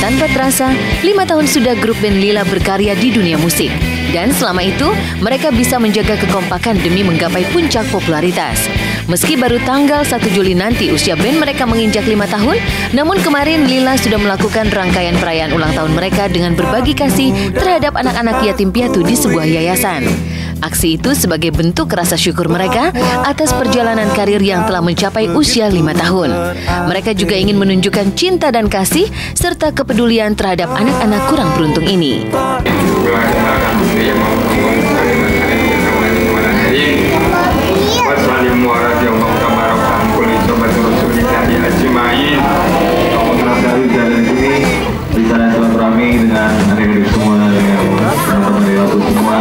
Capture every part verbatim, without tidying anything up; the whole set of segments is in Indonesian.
tanpa terasa, lima tahun sudah grup band Lila berkarya di dunia musik. Dan selama itu, mereka bisa menjaga kekompakan demi menggapai puncak popularitas. Meski baru tanggal satu Juli nanti usia band mereka menginjak lima tahun, namun kemarin Lila sudah melakukan rangkaian perayaan ulang tahun mereka dengan berbagi kasih terhadap anak-anak yatim piatu di sebuah yayasan. Aksi itu sebagai bentuk rasa syukur mereka atas perjalanan karir yang telah mencapai usia lima tahun. Mereka juga ingin menunjukkan cinta dan kasih serta kepedulian terhadap anak-anak kurang beruntung ini. Bisa silaturahmi dengan adik-adik semua, dengan teman-teman di waktu semua.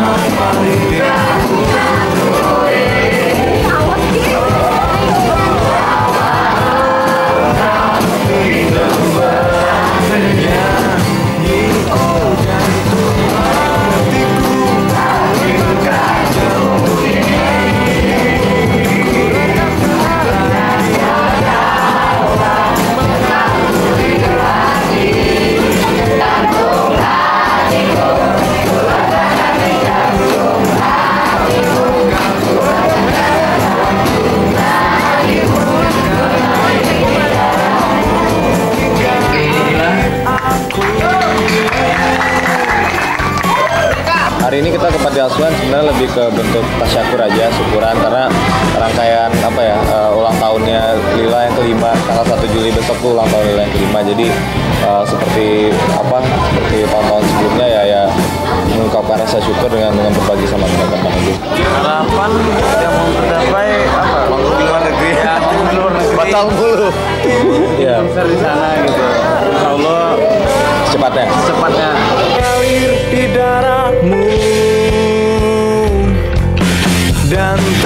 Hari ini kita ke Panti Asuhan sebenarnya lebih ke bentuk tasyakur aja, syukuran karena rangkaian apa ya uh, ulang tahunnya Lila yang kelima, tanggal satu Juli besok tuh ulang tahun Lila yang kelima. Jadi uh, seperti apa seperti tahun-tahun sebelumnya ya ya mengungkapkan rasa syukur dengan dengan berbagi sama teman-teman itu. Harapan yang mau tercapai apa? Manggung di luar negeri ya, di luar negeri. Batal mulu. Iya. Bisa di sana gitu. Insya Allah Secepatnya. Secepatnya. Air di darahmu dan